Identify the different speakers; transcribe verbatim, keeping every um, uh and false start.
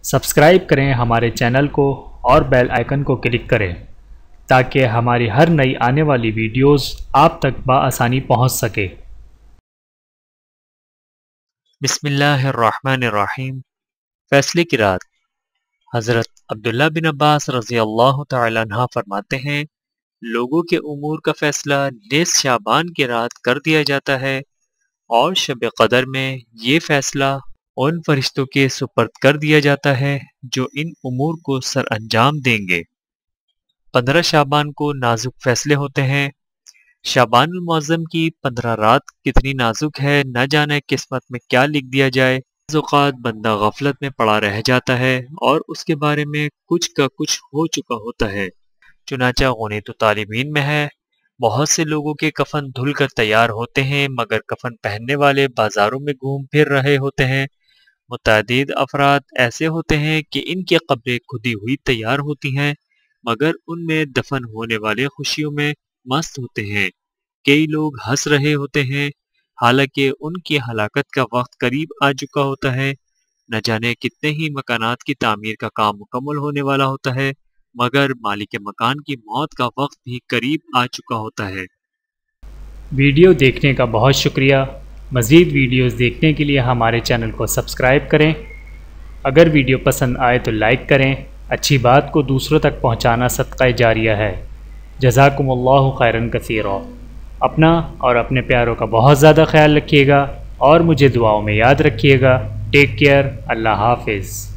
Speaker 1: Subscribe کریں ہمارے channel کو اور بیل آئیکن کو کلک کریں تاکہ ہماری ہر نئی آنے والی ویڈیوز آپ تک بآسانی پہنچ سکے۔
Speaker 2: بسم اللہ الرحمن الرحیم۔ فیصلے کی رات۔ حضرت عبداللہ بن عباس رضی اللہ تعالیٰ عنہ فرماتے ہیں، لوگوں کے امور کا فیصلہ نیز شعبان کی رات کر دیا جاتا ہے اور شب قدر میں یہ فیصلہ ان فرشتوں کے سپرد کر دیا جاتا ہے جو ان امور کو سر انجام دیں گے۔ پندرہ شعبان کو نازک فیصلے ہوتے ہیں۔ شعبان المعظم کی پندرہ رات کتنی نازک ہے، نہ جانے قسمت میں کیا لکھ دیا جائے۔ بعض اوقات بندہ غفلت میں پڑا رہ جاتا ہے اور اس کے بارے میں کچھ کا کچھ ہو چکا ہوتا ہے۔ چنانچہ غنیت طالبین میں ہے، بہت سے لوگوں کے کفن دھل کر تیار ہوتے ہیں مگر کفن پہننے والے بازاروں میں گھوم پھر رہے ہوتے ہیں۔ متعدد افراد ایسے ہوتے ہیں کہ ان کی قبریں کھدی ہوئی تیار ہوتی ہیں مگر ان میں دفن ہونے والے خوشیوں میں مست ہوتے ہیں۔ کئی لوگ ہنس رہے ہوتے ہیں حالانکہ ان کی ہلاکت کا وقت قریب آ چکا ہوتا ہے۔ نہ جانے کتنے ہی مکانات کی تعمیر کا کام مکمل ہونے والا ہوتا ہے مگر مالک مکان کی موت کا وقت بھی قریب آ چکا ہوتا ہے۔
Speaker 1: ویڈیو دیکھنے کا بہت شکریہ۔ مزید ویڈیوز دیکھنے کے لیے ہمارے چینل کو سبسکرائب کریں۔ اگر ویڈیو پسند آئے تو لائک کریں۔ اچھی بات کو دوسروں تک پہنچانا صدقہ جاریہ ہے۔ جزاکم اللہ خیرا کثیرا۔ اپنا اور اپنے پیاروں کا بہت زیادہ خیال رکھیے گا اور مجھے دعاؤں میں یاد رکھیے گا۔ Take care. اللہ حافظ۔